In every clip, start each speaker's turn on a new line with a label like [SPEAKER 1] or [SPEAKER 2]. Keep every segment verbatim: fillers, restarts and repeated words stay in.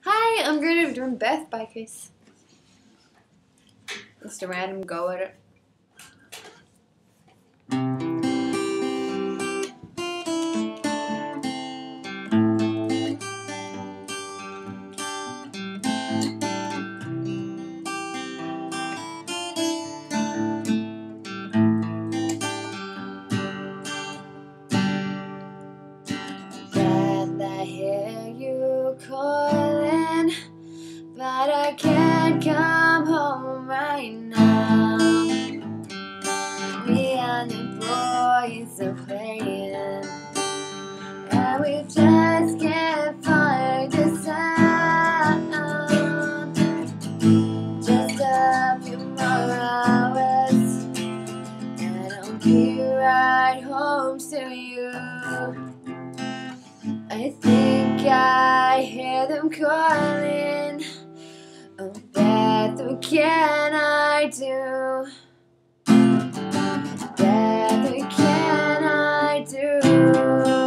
[SPEAKER 1] Hi, I'm going to be doing Birth by Kiss. Just a random go at it. Beth, I hear you calling, but I can't come home right now. Me and the boys are playing, and we just can't find a sound. Just a few more hours, and I'll be right home to you. I think I hear them calling. Oh, Beth, what can I do? Beth, what can I do?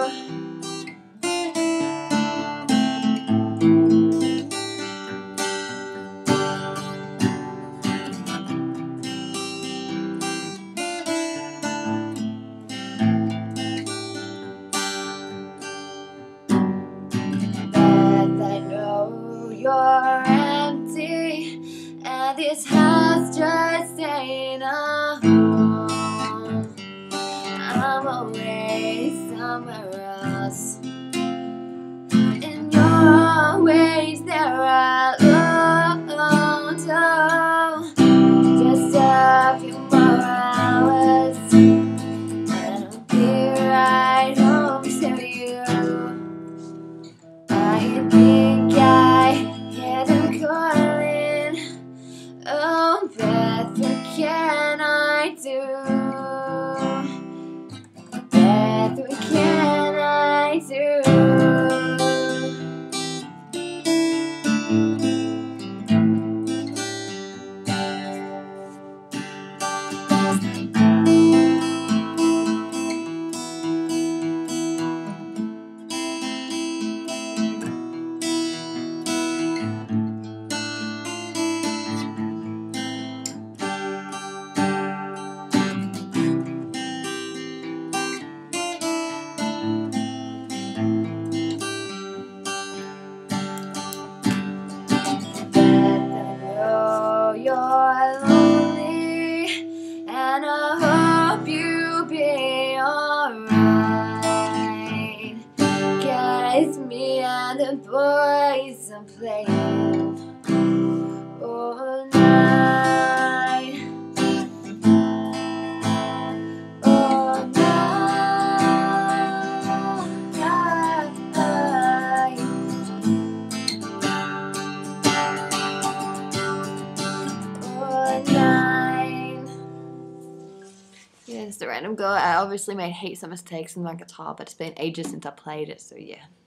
[SPEAKER 1] Beth, I know you're empty, and this house just ain't a home. I'm away somewhere else, and you're always there alone. Just a few more hours, and I'll be right home to you. I think I hear them calling. Oh, Beth, what can I do? Beth, what can I do? You're lonely, and I hope you'll be alright. Guys, me and the boys are playing all night, all night. Nine. Yeah, it's the random go. I obviously made heaps of mistakes in my guitar, but it's been ages since I played it, so yeah.